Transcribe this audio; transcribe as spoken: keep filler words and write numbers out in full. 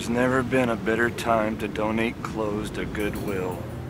There's never been a better time to donate clothes to Goodwill.